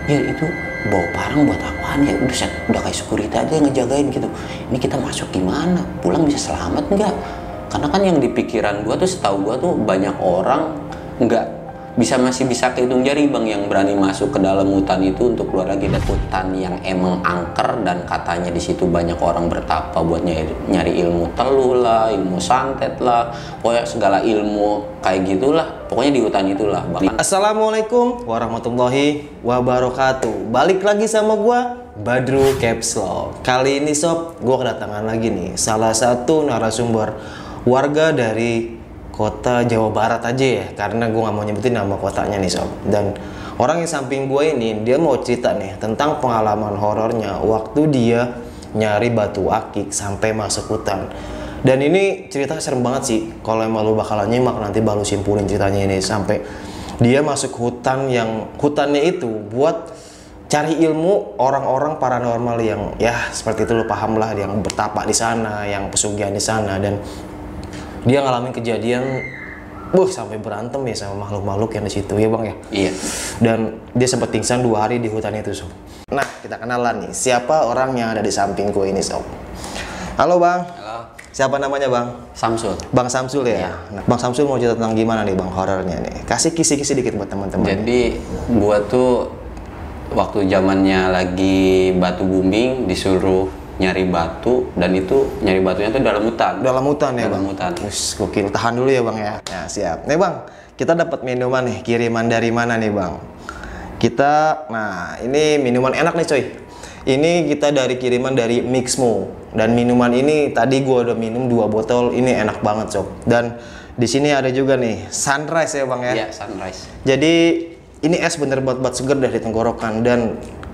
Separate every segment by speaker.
Speaker 1: ya itu bawa parang buat apaan ya, udah kayak security aja yang ngejagain gitu. Ini kita masuk gimana, pulang bisa selamat nggak? Karena kan yang di pikiran gua tuh, setahu gua tuh banyak orang nggak masih bisa kehitung jari bang yang berani masuk ke dalam hutan itu untuk keluar lagi. Dan hutan yang emang angker dan katanya di situ banyak orang bertapa buat nyari ilmu telu lah, ilmu santet lah, pokoknya segala ilmu kayak gitulah, pokoknya di hutan itulah bang.
Speaker 2: Assalamualaikum warahmatullahi wabarakatuh. Balik lagi sama gua Badru Capslow. Kali ini sob, gua kedatangan lagi nih salah satu narasumber warga dari kota Jawa Barat aja ya, karena gue nggak mau nyebutin nama kotanya nih sob. Dan orang yang samping gue ini, dia mau cerita nih tentang pengalaman horornya waktu dia nyari batu akik sampai masuk hutan. Dan ini cerita serem banget sih. Kalau emang lu bakalan nyimak, nanti baru simpulin ceritanya ini. Sampai dia masuk hutan yang hutannya itu buat cari ilmu orang-orang paranormal yang ya seperti itu, lu paham lah, yang bertapa di sana, yang pesugihan di sana. Dan dia ngalamin kejadian sampai berantem ya sama makhluk-makhluk yang di situ ya bang ya.
Speaker 1: Iya.
Speaker 2: Dan dia sempat pingsan 2 hari di hutan itu sob. Nah, kita kenalan nih siapa orang yang ada di samping gue ini sob. Halo bang.
Speaker 1: Halo.
Speaker 2: Siapa namanya bang?
Speaker 1: Samsul.
Speaker 2: Bang Samsul ya.
Speaker 1: Iya.
Speaker 2: Nah, Bang Samsul mau cerita tentang gimana nih bang horornya nih? Kasih kisi-kisi dikit buat teman-teman.
Speaker 1: Jadi gua tuh waktu zamannya lagi batu booming disuruh nyari batu, dan itu nyari batunya tuh dalam hutan.
Speaker 2: Dalam hutan ya
Speaker 1: dalam
Speaker 2: bang?
Speaker 1: hutan.
Speaker 2: Gokil, tahan dulu ya bang ya. Ya siap. Nih bang, kita dapat minuman nih, kiriman dari mana nih bang? Nah ini minuman enak nih coy. Ini kita dari kiriman dari Mixmo. Dan minuman ini tadi gua udah minum 2 botol, ini enak banget sob. Dan di sini ada juga nih Sunrise ya bang ya.
Speaker 1: Iya, Sunrise.
Speaker 2: Jadi ini es bener buat seger dari tenggorokan. Dan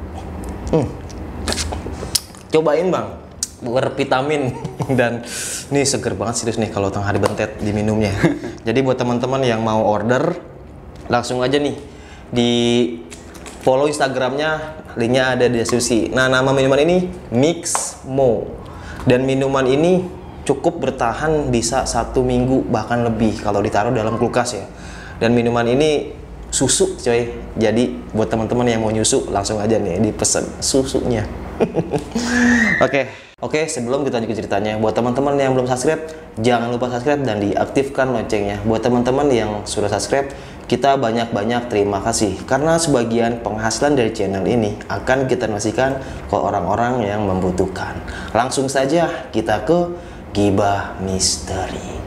Speaker 2: cobain bang, bervitamin. Dan ini seger banget serius nih kalau tengah hari bentet diminumnya. Jadi buat teman-teman yang mau order, langsung aja nih di follow Instagramnya, linknya ada di deskripsi. Nah, nama minuman ini Mixmo. Dan minuman ini cukup bertahan bisa 1 minggu bahkan lebih kalau ditaruh dalam kulkas ya. Dan minuman ini susu coy. Jadi buat teman-teman yang mau nyusu, langsung aja nih dipesen susunya. Oke, sebelum kita lanjut ke ceritanya, buat teman-teman yang belum subscribe, jangan lupa subscribe dan diaktifkan loncengnya. Buat teman-teman yang sudah subscribe, kita banyak-banyak terima kasih, karena sebagian penghasilan dari channel ini akan kita donasikan ke orang-orang yang membutuhkan. Langsung saja kita ke Gibah Misteri.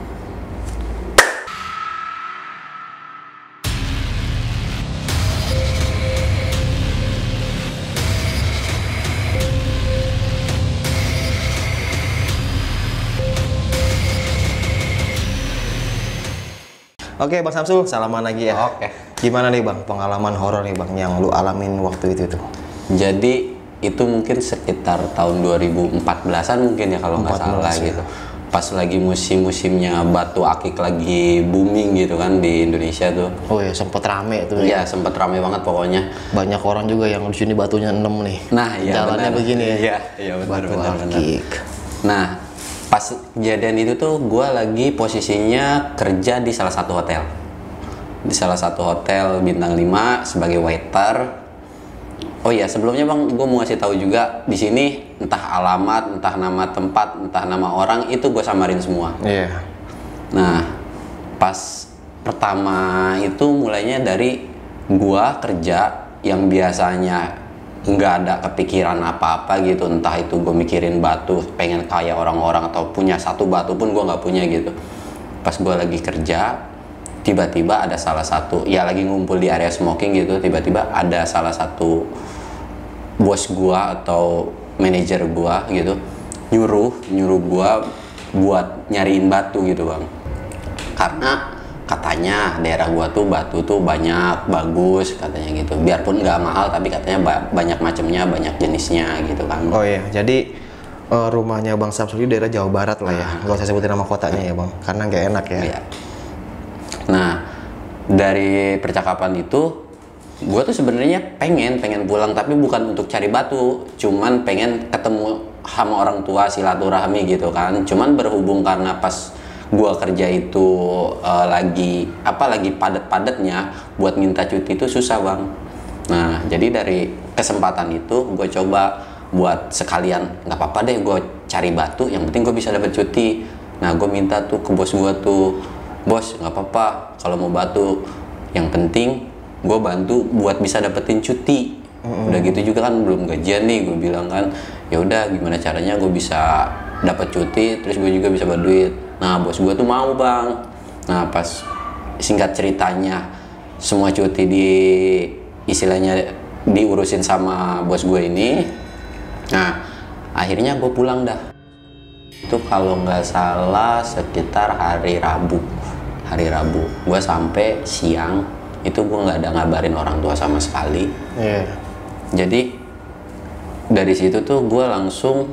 Speaker 2: Oke Bang Samsul, salaman lagi ya.
Speaker 1: Oke.
Speaker 2: Gimana nih Bang pengalaman horor nih Bang yang lu alamin waktu itu tuh?
Speaker 1: Jadi itu mungkin sekitar tahun 2014-an mungkin ya kalau nggak salah
Speaker 2: ya.
Speaker 1: gitu. Pas lagi musim-musimnya batu akik lagi booming gitu kan di Indonesia tuh.
Speaker 2: Oh ya, sempet rame tuh
Speaker 1: Iya, sempet rame banget pokoknya.
Speaker 2: Banyak orang juga yang di sini batunya 6 nih.
Speaker 1: Nah, iya
Speaker 2: jalannya
Speaker 1: benar.
Speaker 2: begini ya.
Speaker 1: Iya benar
Speaker 2: Batu
Speaker 1: benar.
Speaker 2: akik.
Speaker 1: Nah, pas kejadian itu tuh gue lagi posisinya kerja di salah satu hotel. Di salah satu hotel bintang 5 sebagai waiter. Oh iya, sebelumnya Bang, gue mau ngasih tahu juga di sini entah alamat, entah nama tempat, entah nama orang itu gue samarin semua.
Speaker 2: Iya.
Speaker 1: Nah, pas pertama itu mulainya dari gue kerja yang biasanya nggak ada kepikiran apa-apa gitu, entah itu gue mikirin batu pengen kayak orang-orang atau punya satu batu pun gue nggak punya gitu. Pas gue lagi kerja, tiba-tiba ada salah satu, ya lagi ngumpul di area smoking gitu, tiba-tiba ada salah satu bos gue atau manajer gue gitu nyuruh gue buat nyariin batu gitu bang, karena katanya daerah gua tuh batu tuh banyak, bagus katanya gitu. Biarpun nggak mahal tapi katanya banyak macamnya, banyak jenisnya gitu kan.
Speaker 2: Oh iya, jadi rumahnya Bang Samsul di daerah Jawa Barat lah ya. Gak usah sebutin nama kotanya ya Bang, karena nggak enak ya.
Speaker 1: Iya. Nah, dari percakapan itu gua tuh sebenarnya pengen pulang, tapi bukan untuk cari batu, cuman pengen ketemu sama orang tua, silaturahmi gitu kan. Cuman berhubung karena pas gua kerja itu lagi padat-padatnya, buat minta cuti itu susah bang. Nah, jadi dari kesempatan itu gue coba buat sekalian, nggak apa-apa deh gue cari batu, yang penting gue bisa dapat cuti. Nah, gue minta tuh ke bos gue tuh, bos nggak apa-apa kalau mau batu, yang penting gue bantu buat bisa dapetin cuti. Udah gitu juga kan belum gajian nih, gue bilang kan, ya udah gimana caranya gue bisa dapat cuti, terus gue juga bisa berduit. Nah, bos gue tuh mau bang. Nah, pas singkat ceritanya semua cuti istilahnya diurusin sama bos gue ini. Nah, akhirnya gue pulang dah. Itu kalau nggak salah sekitar hari Rabu. Hari Rabu, gue sampai siang itu gue nggak ada ngabarin orang tua sama sekali. Jadi dari situ tuh gue langsung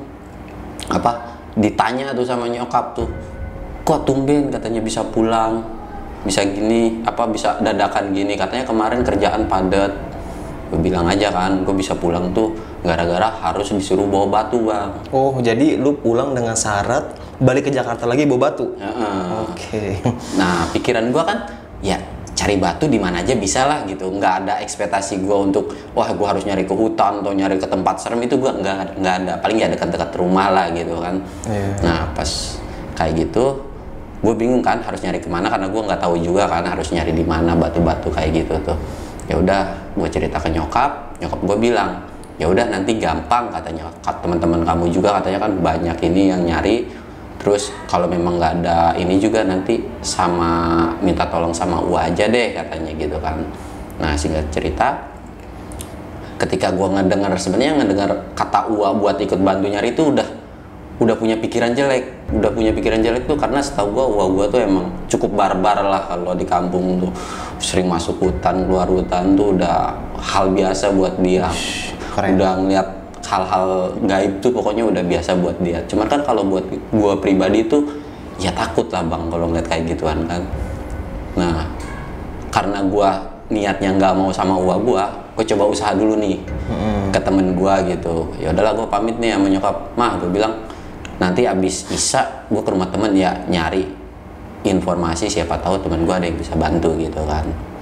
Speaker 1: ditanya tuh sama nyokap tuh, kok tumben katanya bisa pulang, bisa gini, bisa dadakan gini, katanya kemarin kerjaan padat. Gue bilang aja kan, gue bisa pulang tuh gara-gara harus disuruh bawa batu bang.
Speaker 2: Oh, jadi lu pulang dengan syarat balik ke Jakarta lagi bawa batu? Oke.
Speaker 1: Nah, pikiran gue kan, ya cari batu di mana aja bisa lah gitu. Nggak ada ekspektasi gue untuk, wah gue harus nyari ke hutan atau nyari ke tempat serem, itu gue nggak ada. Paling ya dekat-dekat rumah lah gitu kan. Nah, pas kayak gitu, gue bingung kan harus nyari kemana, karena gue nggak tahu juga kan harus nyari di mana batu-batu kayak gitu tuh. Ya udah, gue cerita ke nyokap gue bilang, ya udah nanti gampang katanya, teman-teman kamu juga katanya kan banyak ini yang nyari, terus kalau memang nggak ada ini juga nanti minta tolong sama Ua aja deh katanya gitu kan. Nah, singkat cerita, ketika gue ngedengar kata Ua buat ikut bantu nyari itu udah punya pikiran jelek tuh, karena setahu gue tuh emang cukup barbar lah kalau di kampung tuh, sering masuk hutan, keluar hutan tuh udah hal biasa buat dia. Keren. Udah ngeliat hal-hal gaib tuh pokoknya udah biasa buat dia. Cuman kan kalau buat gue pribadi tuh ya takut lah bang kalau ngeliat kayak gituan kan. Nah, karena gue niatnya nggak mau sama gue coba usaha dulu nih ke temen gue gitu. Ya udahlah, gue pamit nih sama nyokap, mah gue bilang nanti abis Isya gue ke rumah temen ya nyari informasi, siapa tahu temen gue ada yang bisa bantu gitu kan.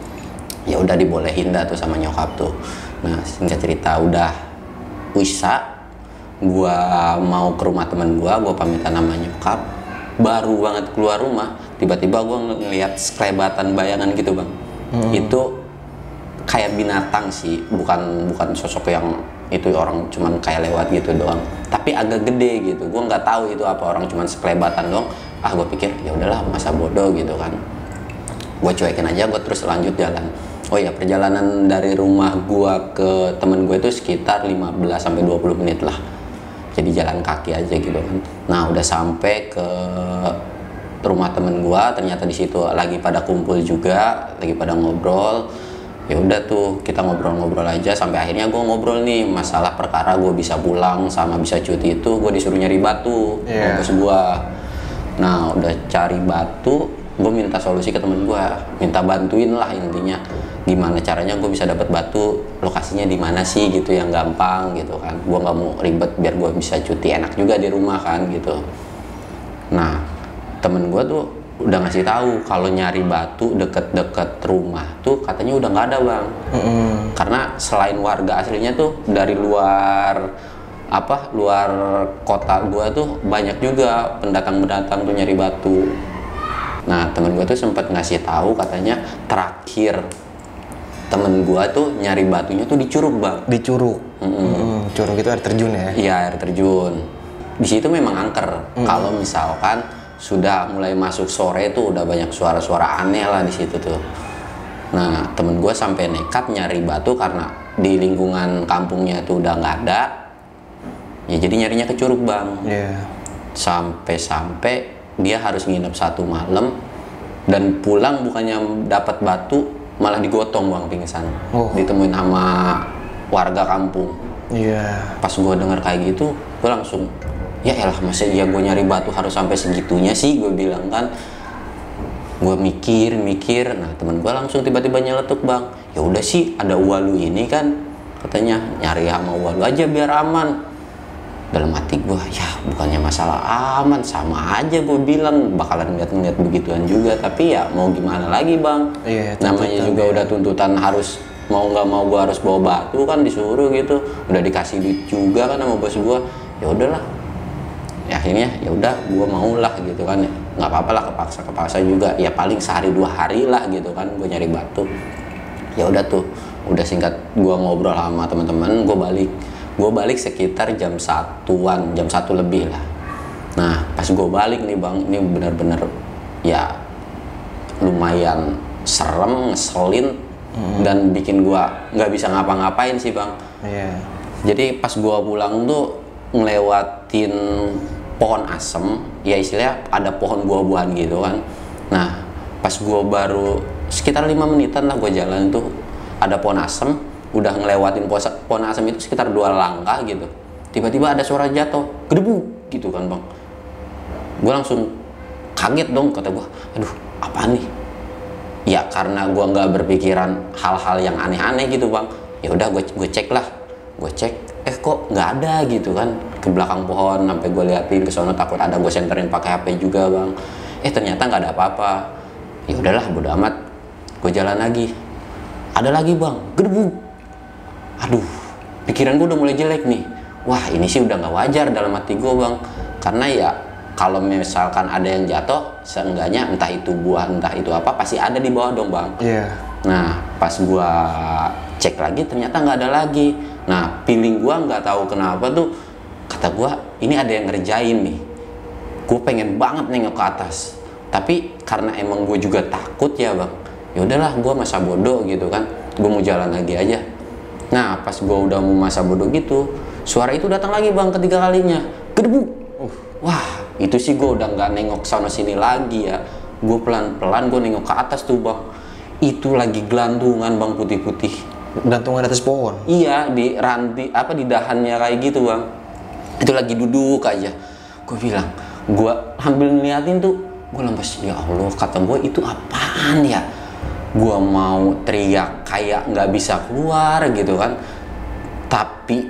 Speaker 1: Ya udah dibolehin dah tuh sama nyokap tuh. Nah, singkat cerita udah Isya, gue mau ke rumah temen gue pamitan sama nyokap, baru banget keluar rumah tiba-tiba gue ngeliat sekelebatan bayangan gitu bang. Itu kayak binatang sih, bukan sosok yang itu orang cuman kayak lewat gitu doang, tapi agak gede gitu. Gue nggak tahu itu apa orang cuman sekelebatan doang. Gue pikir ya udahlah masa bodoh gitu kan, gue cuekin aja, gue terus lanjut jalan. Oh ya, perjalanan dari rumah gue ke temen gue itu sekitar 15-20 menit lah, jadi jalan kaki aja gitu kan. Nah, udah sampai ke rumah temen gue, ternyata di situ lagi pada kumpul juga, lagi pada ngobrol. Ya udah tuh kita ngobrol-ngobrol aja sampai akhirnya gue ngobrol nih masalah perkara gue bisa pulang sama bisa cuti itu. Gue disuruh nyari batu sama bos gue. Nah, udah cari batu, gue minta solusi ke temen gue, minta bantuin lah intinya gimana caranya gue bisa dapat batu, lokasinya di mana sih gitu yang gampang gitu kan. Gue nggak mau ribet biar gue bisa cuti enak juga di rumah kan gitu. Nah, temen gue tuh udah ngasih tahu kalau nyari batu deket-deket rumah tuh katanya udah nggak ada bang. Karena selain warga aslinya tuh dari luar kota gua tuh banyak juga pendatang tuh nyari batu. Nah, temen gua tuh sempat ngasih tahu katanya terakhir temen gua tuh nyari batunya tuh di Curug bang.
Speaker 2: Di Curug. Curug itu air terjun ya?
Speaker 1: Iya, air terjun. Di situ memang angker. Kalau misalkan sudah mulai masuk sore tuh udah banyak suara-suara aneh lah di situ tuh. Nah, temen gue sampai nekat nyari batu karena di lingkungan kampungnya tuh udah nggak ada. Ya jadi nyarinya ke Curug bang. Sampai dia harus nginep 1 malam dan pulang bukannya dapat batu malah digotong bang, pingsan. Ditemuin sama warga kampung. Pas gue dengar kayak gitu, gue langsung, ya elah masa iya gue nyari batu harus sampai segitunya sih, gue bilang kan. Gue mikir, nah teman gue langsung tiba-tiba nyeletuk bang, ya udah sih ada Walu ini kan, katanya nyari sama Walu aja biar aman. Dalam hati gue, ya bukannya masalah aman, sama aja gue bilang bakalan ngeliat begituan juga, tapi ya mau gimana lagi bang. Namanya juga udah tuntutan harus mau nggak mau gue harus bawa batu kan, disuruh gitu, udah dikasih duit juga kan sama bos gue. Ya udahlah, ya akhirnya ya udah gue mau lah gitu kan, nggak apa-apa lah, kepaksa juga ya, paling sehari 2 hari lah gitu kan gue nyari batu. Ya udah tuh, udah singkat gue ngobrol sama teman-teman, gue balik sekitar jam 1-an, jam 1 lebih lah. Nah pas gue balik nih bang, ini bener-bener ya lumayan serem, ngeselin, dan bikin gua nggak bisa ngapa-ngapain sih bang.
Speaker 2: Iya.
Speaker 1: Jadi pas gua pulang tuh ngelewatin pohon asem, ya istilahnya ada pohon buah-buahan gitu kan. Nah pas gua baru sekitar 5 menitan lah gua jalan tuh, ada pohon asem, udah ngelewatin pohon asem itu sekitar 2 langkah gitu, tiba-tiba ada suara jatuh, gedebuk gitu kan bang. Gua langsung kaget dong, kata gua, aduh apaan nih. Ya karena gue nggak berpikiran hal-hal yang aneh-aneh gitu bang. Ya udah gue cek lah, gue cek, kok nggak ada gitu kan, ke belakang pohon, sampai gue liatin ke sono, takut ada, gue senterin pakai HP juga bang. Ternyata nggak ada apa-apa. Ya udahlah bodo amat, gue jalan lagi, ada lagi bang, gedebuk. Aduh, pikiran gue udah mulai jelek nih. Wah ini sih udah nggak wajar dalam hati gue bang, karena ya kalau misalkan ada yang jatuh, seenggaknya entah itu buah, entah itu apa, pasti ada di bawah dong bang.
Speaker 2: Iya.
Speaker 1: Nah pas gua cek lagi, ternyata nggak ada lagi. Nah feeling gua nggak tahu kenapa tuh, kata gua ini ada yang ngerjain nih. Gue pengen banget nengok ke atas, tapi karena emang gue juga takut ya bang, ya udahlah gue masa bodoh gitu kan, gue mau jalan lagi aja. Nah pas gue udah mau masa bodoh gitu, suara itu datang lagi bang, ketiga kalinya, gedebuk. Wah itu sih gue udah nggak nengok sana sini lagi ya, gue pelan-pelan gue nengok ke atas tuh bang, itu lagi gelantungan bang, putih-putih.
Speaker 2: Gelantungan atas pohon?
Speaker 1: Iya, di ranti apa, di dahannya kayak gitu bang, itu lagi duduk aja. Gue bilang, gue ambil ngeliatin tuh, gue lemes, ya Allah, kata gue itu apaan ya. Gue mau teriak kayak nggak bisa keluar gitu kan, tapi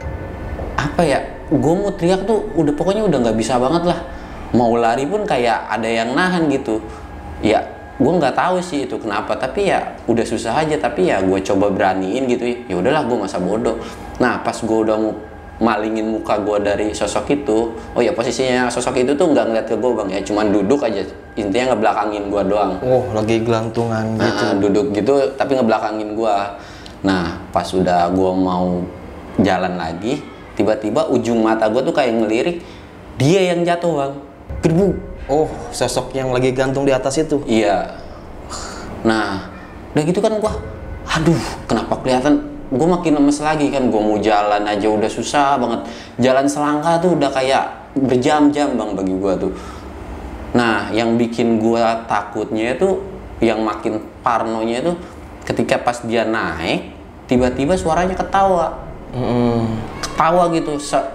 Speaker 1: apa ya, gue mau teriak tuh udah pokoknya udah nggak bisa banget lah. Mau lari pun kayak ada yang nahan gitu. Ya gue nggak tahu sih itu kenapa, tapi ya udah susah aja. Tapi ya gue coba beraniin gitu ya udahlah, gue masa bodoh. Nah pas gue udah mau malingin muka gue dari sosok itu, oh ya posisinya sosok itu tuh nggak ngeliat ke gue bang ya, cuman duduk aja, intinya ngebelakangin gue doang.
Speaker 2: Oh lagi gelantungan gitu.
Speaker 1: Duduk gitu tapi ngebelakangin gue. Nah pas udah gue mau jalan lagi, tiba-tiba ujung mata gue tuh kayak ngelirik, dia yang jatuh bang, gedebuk.
Speaker 2: Oh sosok yang lagi gantung di atas itu?
Speaker 1: Iya. Nah udah gitu kan gue, aduh kenapa kelihatan, gue makin lemes lagi kan. Gue mau jalan aja udah susah banget, jalan selangkah tuh udah kayak berjam-jam bang bagi gue tuh. Nah yang bikin gue takutnya itu, yang makin parnonya itu, ketika pas dia naik tiba-tiba suaranya ketawa. Ketawa gitu,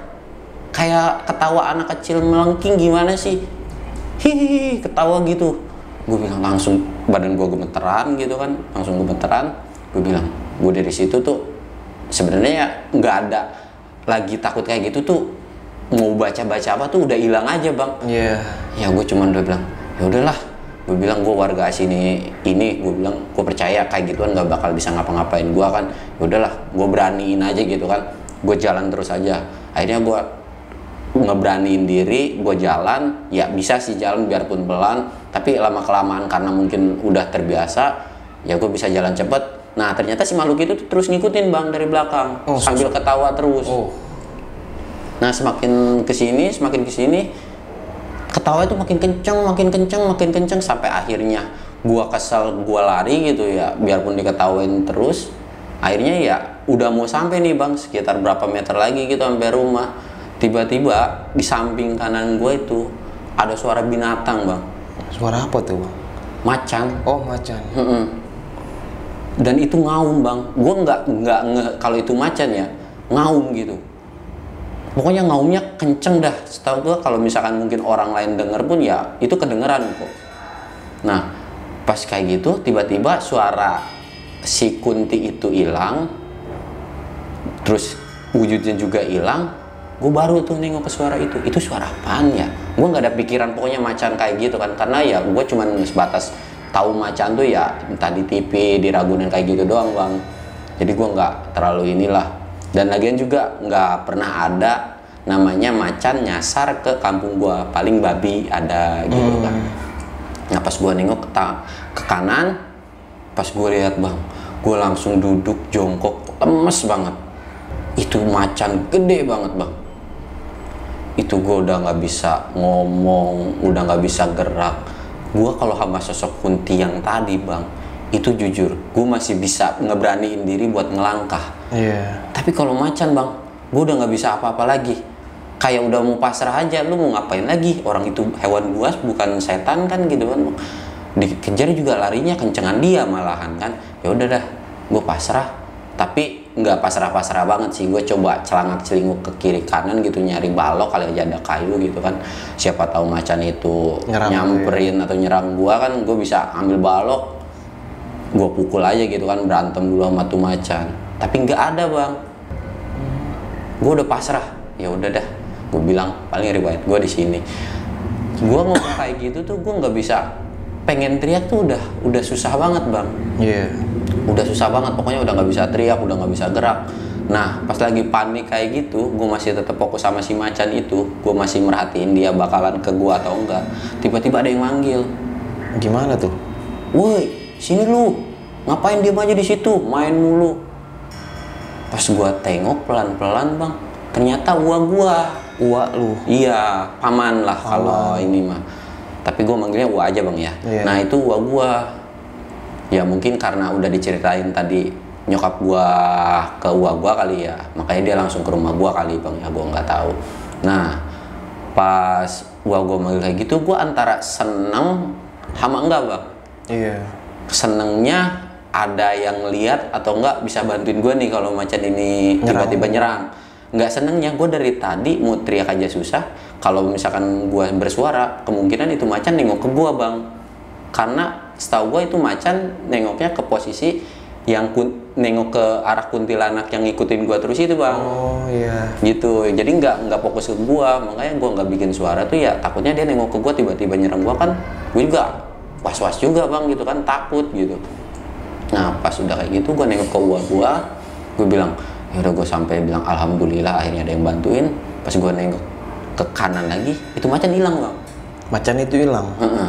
Speaker 1: kayak ketawa anak kecil melengking gimana sih, hihihi, ketawa gitu. Gue bilang, langsung badan gue gemeteran gitu kan, langsung gemeteran. Gue bilang, gue dari situ tuh sebenarnya nggak ada lagi takut kayak gitu tuh, mau baca-baca apa tuh udah hilang aja bang.
Speaker 2: Iya.
Speaker 1: Ya gue cuman udah bilang, ya udahlah, gue bilang gue warga sini ini, gue bilang gue percaya kayak gituan nggak bakal bisa ngapa-ngapain gue kan. Ya udahlah, gue beraniin aja gitu kan, gue jalan terus aja. Akhirnya gue ngeberaniin diri, gue jalan, ya bisa sih jalan biarpun pelan, tapi lama kelamaan karena mungkin udah terbiasa, ya gue bisa jalan cepet. Nah ternyata si makhluk itu terus ngikutin bang dari belakang, sambil ketawa terus. Nah semakin kesini ketawa itu makin kenceng, sampai akhirnya gua kesel, gua lari gitu ya, biarpun diketawain terus. Akhirnya ya udah mau sampai nih bang, sekitar berapa meter lagi gitu sampai rumah. Tiba-tiba di samping kanan gua itu ada suara binatang bang.
Speaker 2: Suara apa tuh bang?
Speaker 1: Macan.
Speaker 2: Oh macan.
Speaker 1: Dan itu ngaum bang. Gua nggak kalau itu macan ya, ngaum gitu. Pokoknya ngaumnya kenceng dah. Setahu gue kalau misalkan mungkin orang lain denger pun ya itu kedengeran kok. Nah pas kayak gitu tiba-tiba suara si Kunti itu hilang, terus wujudnya juga hilang. Gue baru tuh nengok ke suara itu suara apaan ya? Gue nggak ada pikiran pokoknya macan kayak gitu kan, karena ya gue cuman sebatas tahu macan tuh ya entah di TV, di Ragunan kayak gitu doang bang. Jadi gue nggak terlalu inilah. Dan lagian juga nggak pernah ada namanya macan nyasar ke kampung gue, paling babi ada gitu kan. Nah pas gue nengok ke kanan, pas gue lihat bang, gue langsung duduk jongkok, lemes banget. Itu macan gede banget bang. Itu gue udah nggak bisa ngomong, udah nggak bisa gerak. Gue kalau sama sosok kunti yang tadi bang, itu jujur, gue masih bisa ngeberaniin diri buat ngelangkah. Tapi kalau macan bang, gue udah nggak bisa apa-apa lagi. Kayak udah mau pasrah aja, lu mau ngapain lagi? Orang itu hewan buas, bukan setan kan gitu kan. Dikejar juga larinya kencengan dia malahan kan. Ya udah dah, gue pasrah. Tapi nggak pasrah-pasrah banget sih. Gue coba celangak-celinguk ke kiri kanan gitu, nyari balok kali aja ada kayu gitu kan. Siapa tahu macan itu nyamperin atau nyerang gue kan, gue bisa ambil balok, gue pukul aja gitu kan, berantem dulu sama tuh macan. Tapi nggak ada bang. Gue udah pasrah. Ya udah dah, gue bilang paling riwayat gue di sini. Gue ngomong kayak gitu tuh gue nggak bisa, pengen teriak tuh udah susah banget bang. Udah susah banget, pokoknya udah nggak bisa teriak, udah nggak bisa gerak. Nah pas lagi panik kayak gitu, gue masih tetap fokus sama si macan itu. Gue masih merhatiin dia bakalan ke gue atau enggak. Tiba-tiba ada yang manggil.
Speaker 2: Gimana tuh?
Speaker 1: Woi, sini lu, ngapain diem aja di situ, main mulu. Pas gue tengok pelan-pelan bang, ternyata uak lu. Iya, paman lah kalau ini mah. Tapi gue manggilnya uak aja bang ya. Nah itu uak gue. Ya mungkin karena udah diceritain tadi nyokap gua ke uak gua kali ya, makanya dia langsung ke rumah gua kali bang ya, gua nggak tahu. Nah pas uak gua manggil kayak gitu, gua antara seneng sama enggak bang. Senengnya ada yang lihat atau enggak bisa bantuin gua nih kalau macan ini tiba-tiba nyerang. Nggak senengnya gua dari tadi mau teriak aja susah. Kalau misalkan gua bersuara, kemungkinan itu macan nengok ke gua bang, karena setahu gue itu macan nengoknya ke posisi yang nengok ke arah kuntilanak yang ngikutin gue terus itu bang. Gitu, jadi nggak fokus ke gue, makanya gue nggak bikin suara tuh ya, takutnya dia nengok ke gue tiba-tiba nyerang gue kan, gue juga was-was juga bang gitu kan, takut gitu. Nah pas udah kayak gitu gue nengok ke uak gue bilang ya udah, gue sampai bilang alhamdulillah akhirnya ada yang bantuin. Pas gue nengok ke kanan lagi, itu macan hilang bang.
Speaker 2: Macan itu hilang?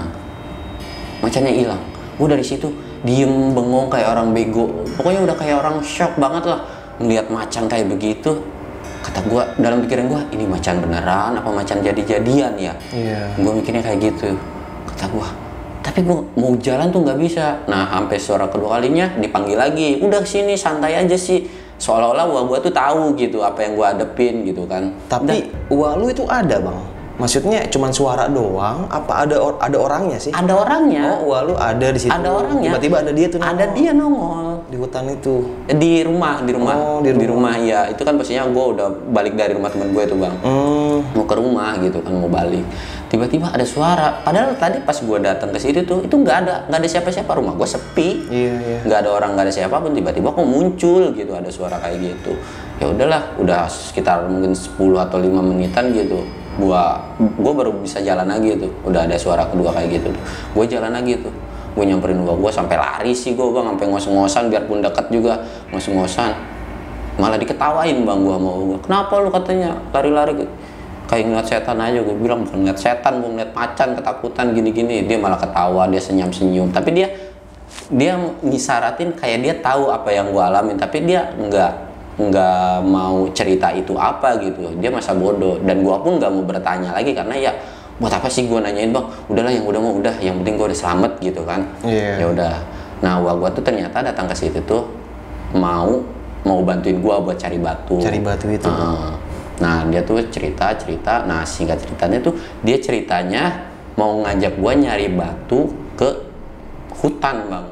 Speaker 1: Macannya hilang. Gue dari situ diem bengong kayak orang bego. Pokoknya udah kayak orang shock banget lah ngeliat macan kayak begitu. Kata gue, dalam pikiran gue, ini macan beneran apa macan jadi-jadian ya? Gue mikirnya kayak gitu. Kata gue, tapi gue mau jalan tuh nggak bisa. Nah sampai suara kedua kalinya dipanggil lagi. Udah sini santai aja sih. Seolah-olah uak gue tuh tahu gitu apa yang gue hadepin gitu kan.
Speaker 2: Tapi uak lu itu ada bang? Maksudnya cuman suara doang? Apa ada orangnya sih?
Speaker 1: Ada orangnya.
Speaker 2: Oh, wah lu ada di situ.
Speaker 1: Ada orangnya.
Speaker 2: Tiba-tiba ada dia tuh.
Speaker 1: Ada dia nongol
Speaker 2: di hutan itu.
Speaker 1: Di rumah.
Speaker 2: Oh,
Speaker 1: di rumah ya. Itu kan pastinya gue udah balik dari rumah teman gue itu bang. Mau ke rumah gitu kan, mau balik. Tiba-tiba ada suara. Padahal tadi pas gue datang ke situ tuh itu nggak ada siapa-siapa. Rumah gue sepi. Nggak ada orang, nggak ada siapapun. Tiba-tiba kok muncul gitu ada suara kayak gitu. Ya udahlah, udah sekitar mungkin 10 atau 5 menitan gitu. Gua baru bisa jalan lagi tuh, udah ada suara kedua kayak gitu tuh. Gue jalan lagi tuh, gue nyamperin gue sampai lari sih gue bang, sampai ngos-ngosan biarpun deket juga, ngos-ngosan. Malah diketawain bang gue mau gue, kenapa lu katanya lari-lari kayak ngeliat setan aja. Gue bilang bukan ngeliat setan, gue ngeliat macan ketakutan gini-gini. Dia malah ketawa, dia senyum-senyum, tapi dia ngisaratin kayak dia tahu apa yang gue alamin, tapi dia nggak mau cerita itu apa gitu. Dia masa bodoh, dan gua pun nggak mau bertanya lagi karena ya buat apa sih gua nanyain bang, udahlah yang udah mau udah, yang penting gua udah selamat gitu kan. Ya udah. Nah gua tuh ternyata datang ke situ tuh mau bantuin gua buat cari batu
Speaker 2: itu.
Speaker 1: Nah dia tuh cerita. Nah singkat ceritanya tuh dia ceritanya mau ngajak gua nyari batu ke hutan bang.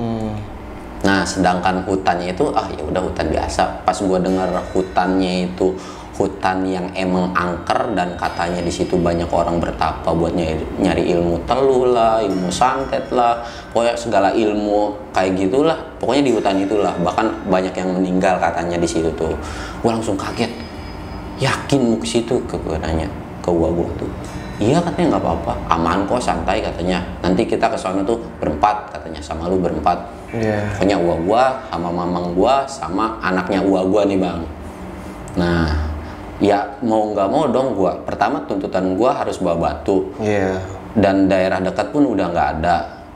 Speaker 1: Nah sedangkan hutannya itu ya udah hutan biasa. Pas gue dengar hutannya itu hutan yang emang angker, dan katanya di situ banyak orang bertapa buat nyari ilmu teluh lah, ilmu santet lah, pokoknya segala ilmu kayak gitulah. Pokoknya di hutan itulah, bahkan banyak yang meninggal katanya di situ tuh. Gue langsung kaget. Yakin mau ke situ? Gue nanya ke gue tuh. Iya katanya nggak apa-apa, aman kok, santai katanya. Nanti kita ke sana tuh berempat katanya, sama lu berempat.
Speaker 2: Iya.
Speaker 1: Pokoknya uwa gua sama mamang gua sama anaknya uwa gua nih bang. Nah, ya mau nggak mau dong gua. Pertama tuntutan gua harus bawa batu.
Speaker 2: Iya.
Speaker 1: Dan daerah dekat pun udah nggak ada.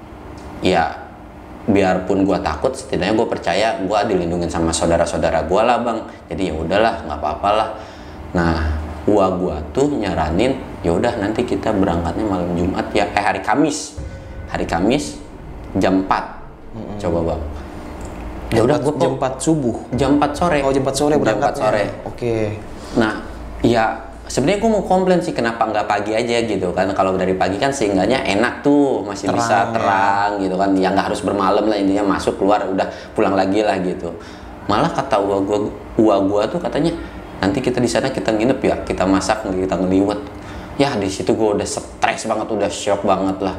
Speaker 1: Ya, biarpun gua takut, setidaknya gua percaya gua dilindungin sama saudara-saudara gua lah bang. Jadi ya udahlah, nggak apa-apa lah. Nah, uwa gua tuh nyaranin, ya udah nanti kita berangkatnya malam Jumat ya, hari Kamis. Hari Kamis jam 4. Coba bang. Ya udah gua
Speaker 2: jam 4 subuh.
Speaker 1: Jam 4 sore.
Speaker 2: Oh, jam 4 sore berangkat.
Speaker 1: Jam 4 sore.
Speaker 2: Oke.
Speaker 1: Nah, ya sebenarnya gue mau komplain sih kenapa nggak pagi aja gitu kan. Kalau dari pagi kan seenggaknya enak tuh, masih
Speaker 2: Terang,
Speaker 1: bisa terang gitu kan. Ya nggak harus bermalam lah, intinya masuk keluar udah pulang lagi lah gitu. Malah kata uwa gua tuh katanya nanti kita di sana kita nginep ya, kita masak, kita ngeliwet. Ya di situ gue udah stres banget, udah shock banget lah.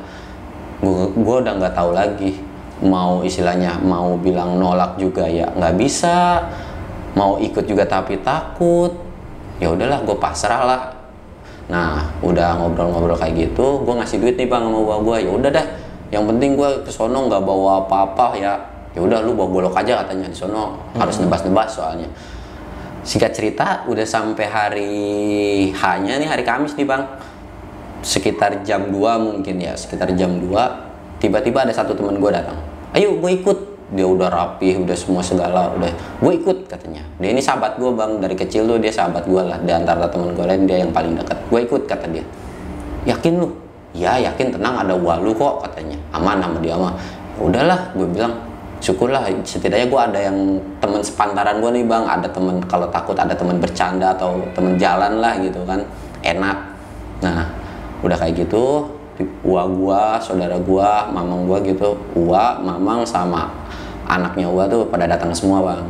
Speaker 1: Gue udah nggak tahu lagi mau istilahnya mau bilang nolak juga ya nggak bisa, mau ikut juga tapi takut. Ya udahlah gue pasrah lah. Nah udah ngobrol-ngobrol kayak gitu, gue ngasih duit nih bang sama bawa gue. Ya udah dah, yang penting gue kesono nggak bawa apa-apa ya. Ya udah lu bawa golok aja katanya, di sono harus nebas-nebas soalnya. Singkat cerita udah sampai hari H-nya nih, hari Kamis nih bang, sekitar jam 2 mungkin ya, sekitar jam 2 tiba-tiba ada satu teman gue datang, ayo gue ikut. Dia udah rapih, udah semua segala, udah gue ikut katanya. Dia ini sahabat gue bang, dari kecil tuh dia sahabat gue lah. Di antara temen gue lain dia yang paling dekat. Gue ikut kata dia. Yakin lu? Ya yakin, tenang, ada walu kok katanya. Aman sama dia mah. Udahlah, gue bilang syukurlah setidaknya gue ada yang temen sepantaran gue nih bang. Ada temen, kalau takut ada temen bercanda atau temen jalan lah gitu kan, enak. Nah udah kayak gitu, uwa gua, saudara gua, mamang gua gitu, uwa, mamang sama anaknya gua tuh pada datang semua bang.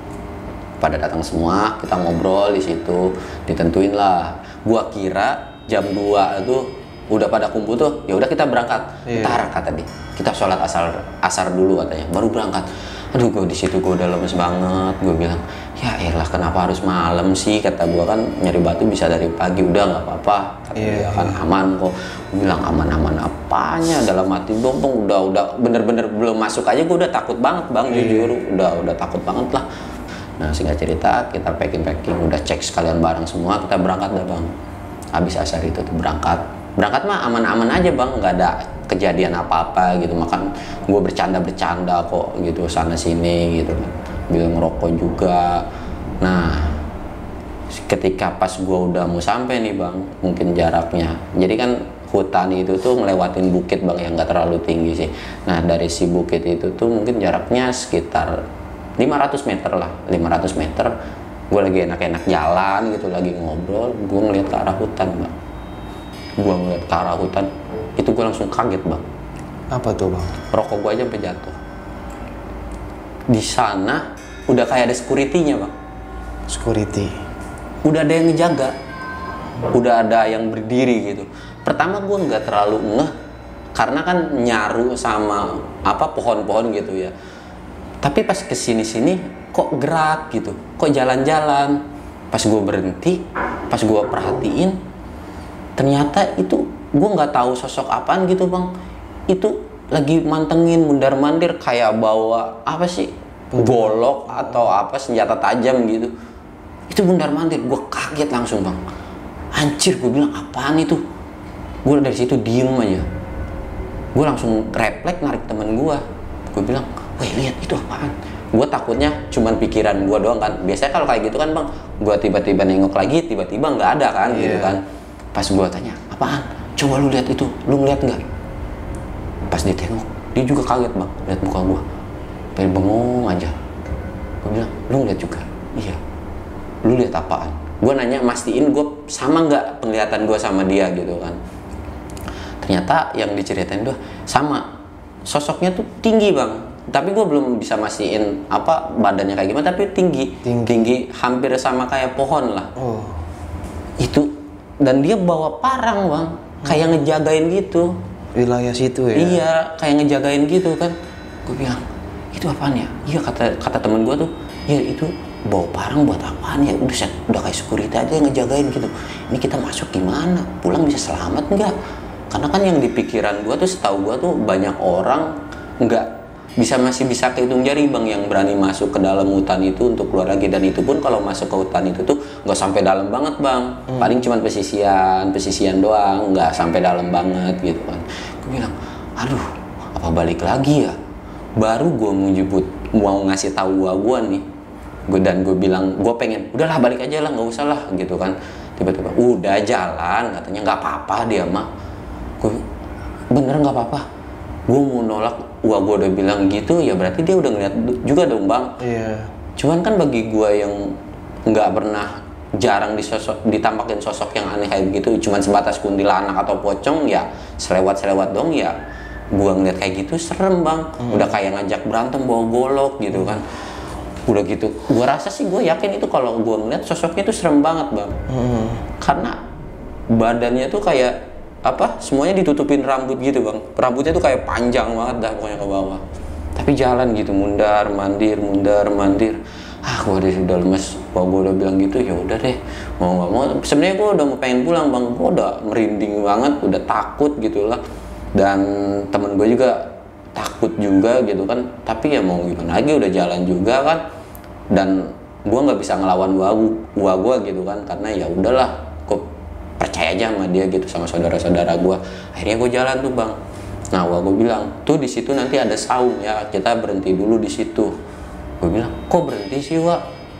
Speaker 1: Pada datang semua, kita ngobrol di situ, ditentuin lah. Gua kira jam 2 tuh udah pada kumpul tuh, ya udah kita berangkat. Ntar kata dia, kita sholat asar dulu katanya, baru berangkat. Aduh, gue di situ gue udah lemes banget. Gue bilang, ya elah kenapa harus malam sih? Kata gue kan nyari batu bisa dari pagi, udah nggak apa-apa. Kata dia kan aman kok. Gue bilang aman-aman apanya? Dalam hati gue udah bener-bener belum masuk aja gue udah takut banget bang, jujur udah takut banget lah. Nah singkat cerita kita packing, udah cek sekalian barang semua, kita berangkat dah bang. Habis asar itu tuh berangkat mah aman-aman aja bang, nggak ada kejadian apa-apa gitu. Makan gue bercanda kok gitu sana sini gitu kan, bilang ngerokok juga. Nah ketika pas gue udah mau sampai nih bang, mungkin jaraknya, jadi kan hutan itu tuh ngelewatin bukit bang yang nggak terlalu tinggi sih. Nah dari si bukit itu tuh mungkin jaraknya sekitar 500 meter lah, 500 meter. Gue lagi enak-enak jalan gitu, lagi ngobrol, gue ngeliat ke arah hutan bang. Gue ngeliat ke arah hutan, itu gue langsung kaget bang.
Speaker 2: Apa tuh bang?
Speaker 1: Rokok gue aja sampai jatuh. Di sana udah kayak ada security-nya bang.
Speaker 2: Security.
Speaker 1: Udah ada yang ngejaga, udah ada yang berdiri gitu. Pertama gue nggak terlalu ngeh, karena kan nyaru sama apa pohon-pohon gitu ya. Tapi pas kesini-sini kok gerak gitu, kok jalan-jalan. Pas gue berhenti, pas gue perhatiin, ternyata itu gue nggak tahu sosok apaan gitu bang. Itu lagi mantengin mundar-mandir kayak bawa apa sih, golok atau apa senjata tajam gitu. Itu mundar-mandir, gue kaget langsung bang. Anjir, gue bilang apaan itu? Gue dari situ diem aja. Gue langsung refleks narik temen gue. Gue bilang, weh lihat itu apaan? Gue takutnya cuman pikiran gue doang kan. Biasanya kalau kayak gitu kan bang, gue tiba-tiba nengok lagi, tiba-tiba nggak ada kan gitu kan. Pas gue tanya, apaan? Coba lu lihat itu, lu ngeliat nggak? Pas dia tengok, dia juga kaget bang, lihat muka gue. Pengen bengong aja. Gue bilang, lu ngeliat juga? Iya. Lu lihat apaan? Gue nanya, mastiin gue sama nggak penglihatan gue sama dia gitu kan. Ternyata yang diceritain tuh sama. Sosoknya tuh tinggi bang. Tapi gue belum bisa mastiin apa badannya kayak gimana, tapi tinggi hampir sama kayak pohon lah. Itu, dan dia bawa parang bang, kayak ngejagain gitu
Speaker 2: wilayah situ ya.
Speaker 1: Iya, kayak ngejagain gitu kan. Gue bilang, itu apaan ya? Iya, kata temen gue tuh, ya itu bawa parang buat apaan ya? Udah kayak security aja ngejagain gitu. Ini kita masuk gimana? Pulang bisa selamat nggak? Karena kan yang di pikiran gue tuh, setahu gue tuh banyak orang nggak masih bisa kehitung jari bang yang berani masuk ke dalam hutan itu untuk keluar lagi, dan itu pun kalau masuk ke hutan itu tuh nggak sampai dalam banget bang, paling cuma pesisian doang, nggak sampai dalam banget gitu kan. Gue bilang, aduh apa balik lagi ya, baru gue mau ngasih tahu gue nih, dan gue bilang gue pengen udahlah balik aja lah, nggak usah lah gitu kan. Tiba-tiba udah jalan katanya nggak apa-apa dia mah. Gue bener nggak apa-apa, gue mau nolak. Wah gue udah bilang gitu ya berarti dia udah ngeliat juga dong bang.
Speaker 2: Iya.
Speaker 1: Cuman kan bagi gue yang nggak pernah, jarang ditampakin sosok yang aneh kayak gitu, cuman sebatas kuntilanak atau pocong ya selewat dong ya, gue ngeliat kayak gitu serem bang. Udah kayak ngajak berantem bawa golok gitu kan. Udah gitu gue rasa sih, gue yakin itu kalau gue ngeliat sosoknya itu serem banget bang. Karena badannya tuh kayak apa, semuanya ditutupin rambut gitu bang, rambutnya tuh kayak panjang banget dah pokoknya ke bawah, tapi jalan gitu mundar mandir. Gue udah lemes. Gue udah bilang gitu, ya udah deh mau nggak mau. Sebenarnya gue udah mau pengen pulang bang, gue udah merinding banget, udah takut gitu lah, dan temen gue juga takut juga gitu kan. Tapi ya mau gimana lagi, udah jalan juga kan, dan gue nggak bisa ngelawan gua gitu kan, karena ya udahlah gue percaya aja sama dia gitu, sama saudara-saudara gue. Akhirnya gue jalan tuh bang. Nah gue bilang tuh di situ nanti ada saung ya, kita berhenti dulu di situ. Gue bilang kok berhenti sih Wak,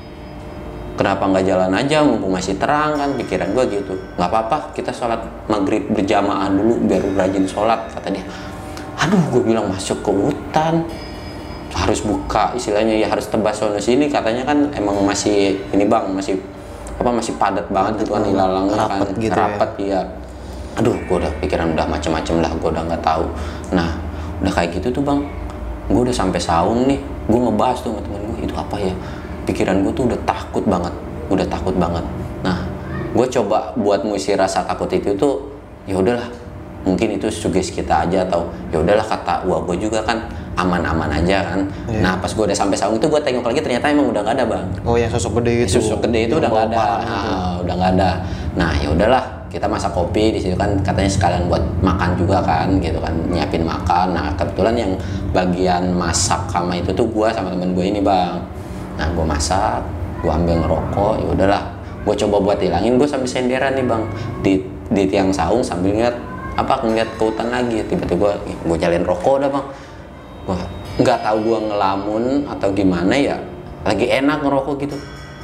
Speaker 1: kenapa nggak jalan aja mumpung masih terang kan, pikiran gue gitu. Nggak apa-apa kita sholat maghrib berjamaah dulu biar rajin sholat, kata dia. Aduh gue bilang masuk ke hutan harus buka istilahnya ya, harus tebas sono sini, katanya kan emang masih ini bang, masih padat banget gitu kan, ilalangnya kan
Speaker 2: gitu
Speaker 1: rapat ya. Aduh gue udah pikiran udah macem-macem lah, gue udah nggak tahu. Nah udah kayak gitu tuh bang, gue udah sampai saung nih, gue ngebahas tuh sama temen gue, itu apa ya, pikiran gue tuh udah takut banget. Nah gue coba buat ngusir rasa takut itu tuh, ya udahlah mungkin itu sugesti kita aja, atau ya udahlah kata gue juga kan aman-aman aja kan. Nah pas gue udah sampai saung itu gue tengok lagi, ternyata emang udah nggak ada bang.
Speaker 2: Oh yang sosok gede itu.
Speaker 1: Sosok gede itu udah nggak ada. Udah nggak ada. Nah ya udahlah kita masak kopi di situ kan, katanya sekalian buat makan juga kan gitu kan, nyiapin makan. Nah kebetulan yang bagian masak sama itu tuh gue sama temen gue ini bang. Nah gue masak, gue ambil ngerokok, ya udahlah gue coba buat hilangin. Gue sambil senderan nih bang di tiang saung sambil ngeliat ke hutan lagi. Tiba-tiba gue nyalain rokok udah bang. Gue nggak tahu gue ngelamun atau gimana ya, lagi enak ngerokok gitu,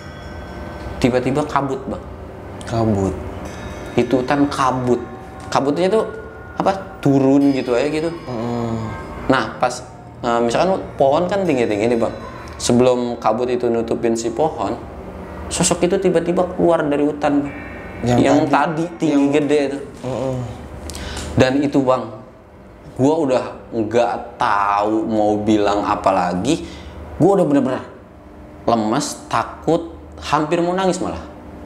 Speaker 1: tiba-tiba kabut bang.
Speaker 2: Kabut
Speaker 1: Itu hutan kabutnya tuh turun gitu aja gitu. Nah pas misalkan pohon kan tinggi-tinggi nih bang, sebelum kabut itu nutupin si pohon, sosok itu tiba-tiba keluar dari hutan bang. Yang tadi tinggi gede itu. Dan itu bang, gue udah nggak tahu mau bilang apa lagi. Gue udah bener-bener lemes, takut, hampir mau nangis malah.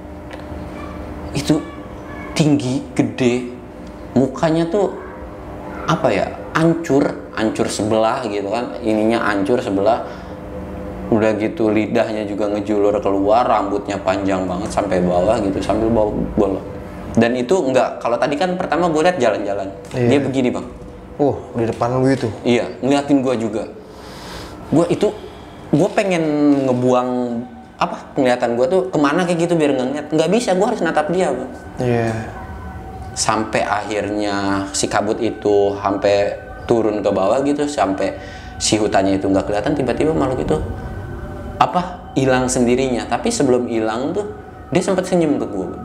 Speaker 1: Itu tinggi, gede, mukanya tuh hancur sebelah gitu kan, ininya hancur sebelah. Udah gitu lidahnya juga ngejulur keluar, rambutnya panjang banget sampai bawah gitu, sambil bawa bolong. Dan itu enggak, kalau tadi kan pertama gue lihat jalan-jalan, dia begini bang.
Speaker 2: Di depan lu itu?
Speaker 1: Iya, ngeliatin gue juga. Gue pengen ngebuang penglihatan gue tuh kemana kayak gitu biar nggak ngeliat. Nggak bisa, gue harus natap dia bang.
Speaker 2: Iya.
Speaker 1: Sampai akhirnya si kabut itu sampai turun ke bawah gitu, sampai si hutannya itu nggak kelihatan. Tiba-tiba makhluk itu hilang sendirinya. Tapi sebelum hilang tuh dia sempat senyum ke gue.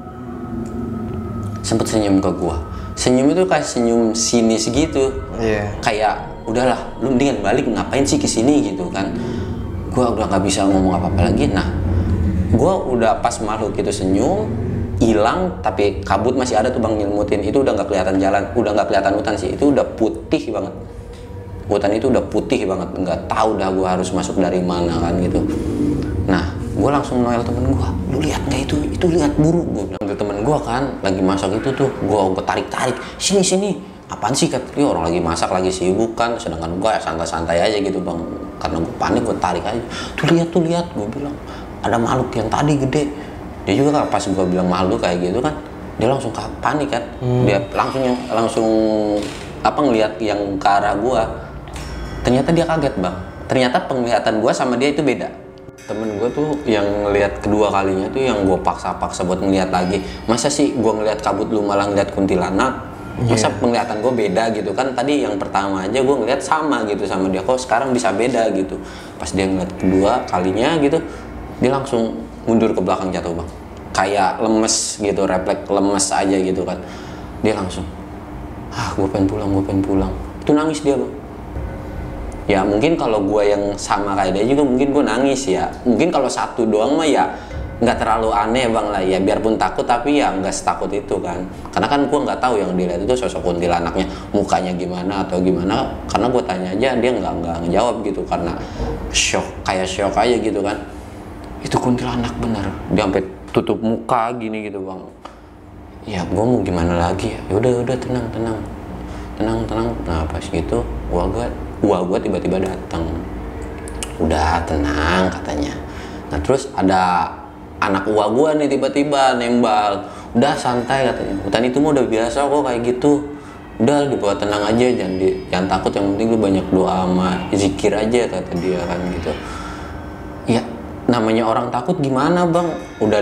Speaker 1: Senyum itu kayak senyum sinis gitu. Kayak udahlah lu mendingan balik, ngapain sih kesini gitu kan. Gue udah nggak bisa ngomong apa-apa lagi. Nah gue udah pas makhluk itu senyum hilang, tapi kabut masih ada tuh bang nyelimutin. Itu udah nggak kelihatan jalan, udah nggak kelihatan hutan sih, itu udah putih banget. Hutan itu udah putih banget, nggak tahu dah gue harus masuk dari mana kan gitu. Nah gue langsung noel temen gue, lu lihat nggak itu lihat buruk. Gue bilang ke temen gue kan lagi masak itu tuh, gue tarik sini, apaan sih, katanya orang lagi masak lagi sibuk kan, sedangkan gue santai-santai aja gitu bang, karena gue panik gue tarik aja. Tuh lihat, gue bilang ada makhluk yang tadi gede. Dia juga kan pas gue bilang makhluk kayak gitu kan, dia langsung panik kan. Dia langsung ngelihat yang ke arah gue. Ternyata dia kaget bang. Ternyata penglihatan gue sama dia itu beda. Temen gue tuh yang ngeliat kedua kalinya tuh yang gue paksa-paksa buat ngeliat lagi. Masa sih gue ngeliat kabut lu malah ngeliat kuntilanak? Masa penglihatan gue beda gitu kan? Tadi yang pertama aja gue ngeliat sama gitu sama dia, kok sekarang bisa beda gitu. Pas dia ngeliat kedua kalinya gitu, dia langsung mundur ke belakang jatuh bang, kayak lemes gitu, refleks lemes aja gitu kan. Dia langsung, gue pengen pulang. Itu nangis dia bang. Ya mungkin kalau gue yang sama kayak dia juga mungkin gue nangis ya. Mungkin kalau satu doang mah ya nggak terlalu aneh bang lah ya, biarpun takut tapi ya nggak setakut itu kan, karena kan gue nggak tahu yang dilihat itu sosok kuntilanaknya mukanya gimana atau gimana, karena gue tanya aja dia nggak ngejawab gitu, karena shock, kayak shock aja gitu kan. Itu kuntilanak bener, dia sampai tutup muka gini gitu bang. Ya gue mau gimana lagi ya, udah tenang. Nah pas gitu gua tiba-tiba datang, udah tenang katanya. Nah terus ada anak gua nih tiba-tiba nembal, udah santai katanya, hutan itu mah udah biasa kok kayak gitu, udah dibawa tenang aja, jangan takut, yang penting lu banyak doa sama zikir aja kata dia kan gitu. Ya namanya orang takut gimana bang, udah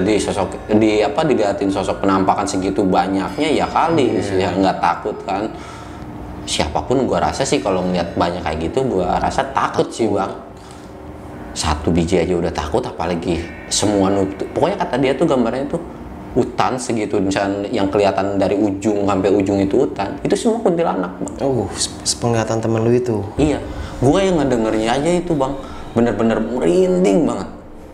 Speaker 1: diliatin sosok penampakan segitu banyaknya ya kali ya nggak takut kan. Siapapun gua rasa sih kalau ngeliat banyak kayak gitu gua rasa takut sih bang. Satu biji aja udah takut, apalagi semua nutup. Pokoknya kata dia tuh gambarnya tuh hutan segitu, misalnya yang kelihatan dari ujung sampai ujung itu hutan, itu semua kuntilanak bang.
Speaker 2: Penglihatan temen lu itu?
Speaker 1: Iya, gua yang ngedengernya aja itu bang, bener-bener merinding banget.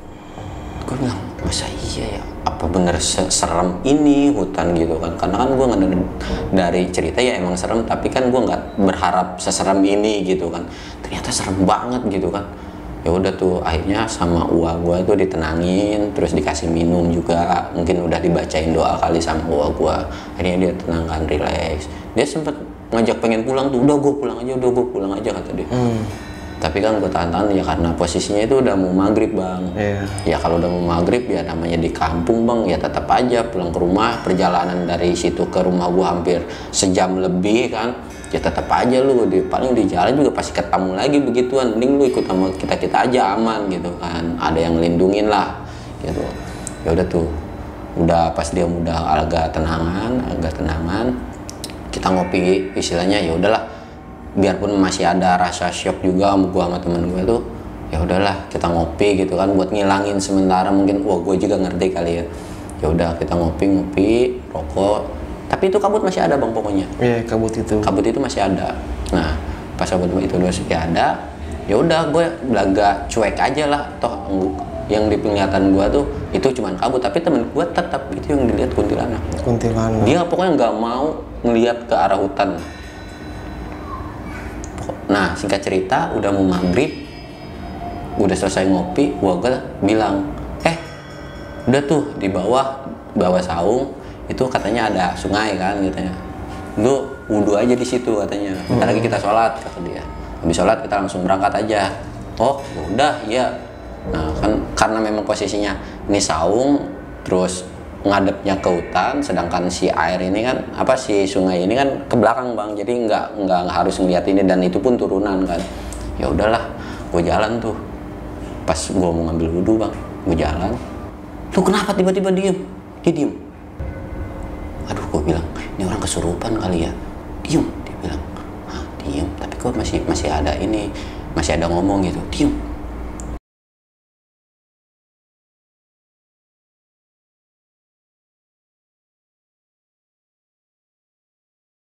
Speaker 1: Gue bilang, masa iya ya, apa bener serem ini hutan gitu kan? Karena kan gue ngedenger dari cerita ya emang serem, tapi kan gue nggak berharap seserem ini gitu kan. Ternyata serem banget gitu kan. Ya udah tuh akhirnya sama gue tuh ditenangin, terus dikasih minum juga, mungkin udah dibacain doa kali sama gue. Akhirnya dia tenang kan, relax. Dia sempet ngajak pengen pulang tuh, udah gue pulang aja kata dia. Tapi kan gue tahan-tahan ya karena posisinya itu udah mau maghrib bang. Ya kalau udah mau maghrib ya namanya di kampung bang, ya tetap aja pulang ke rumah. Perjalanan dari situ ke rumah gue hampir sejam lebih kan, ya tetap aja lu paling di jalan juga pasti ketemu lagi begituan. Mending lu ikut sama kita aja aman gitu kan, ada yang ngelindungin lah gitu. Ya udah tuh, udah pas dia udah agak tenangan, kita ngopi istilahnya. Ya udahlah, biarpun masih ada rasa shock juga sama gua sama temen gue tuh, ya udahlah kita ngopi gitu kan buat ngilangin sementara. Mungkin gue juga ngerti kali ya. Ya udah kita ngopi rokok, tapi itu kabut masih ada bang pokoknya. Kabut itu masih ada. Nah pas kabut itu masih ada, ya udah gue agak cuek aja lah, toh yang di penglihatan gue tuh itu cuman kabut, tapi temen gue tetap itu yang dilihat kuntilanak. Dia pokoknya nggak mau ngelihat ke arah hutan. Nah singkat cerita udah mau maghrib, udah selesai ngopi, gue bilang, udah tuh di bawah saung itu katanya ada sungai kan katanya, lu wudhu aja di situ katanya, bentar lagi kita sholat kata dia, habis sholat kita langsung berangkat aja. Oh udah ya. Nah kan karena memang posisinya ini saung terus ngadepnya ke hutan, sedangkan si air ini kan si sungai ini kan ke belakang bang, jadi nggak harus ngeliat ini, dan itu pun turunan kan. Ya udahlah, gue jalan tuh. Pas gue mau ngambil wudhu bang, gue jalan. Tuh kenapa tiba-tiba diem? Dia diem. Aduh, gue bilang ini orang kesurupan kali ya. Diem, dia bilang. Diem, tapi kok masih ada ini, masih ada ngomong gitu. Diem.